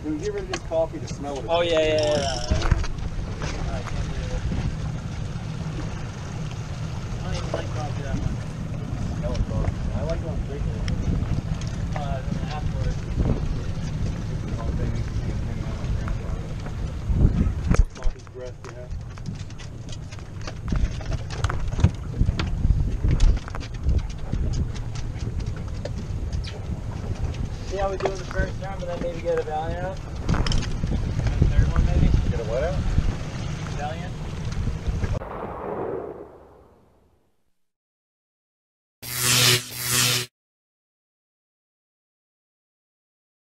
When you get ready to do coffee, the smell of it. Oh yeah, yeah. I don't even like coffee that much. I like going drinking it. Then afterwards. Coffee's breath, you know. See how we do in the first round, and then maybe get a Valiant up?